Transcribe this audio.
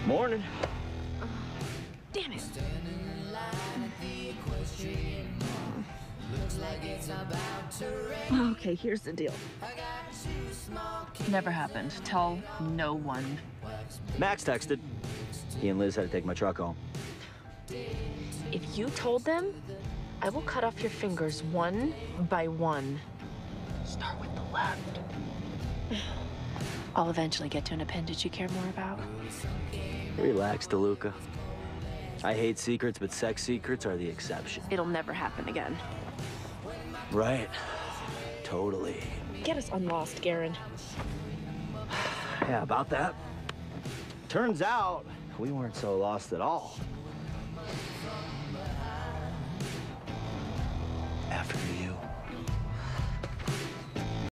Morning. Damn it. Okay, here's the deal. Never happened. Tell no one. Max texted. He and Liz had to take my truck home. If you told them, I will cut off your fingers one by one. Start with the left. I'll eventually get to an appendage you care more about. Relax, DeLuca. I hate secrets, but sex secrets are the exception. It'll never happen again. Right. Totally. Get us unlost, Garen. Yeah, about that. Turns out, we weren't so lost at all.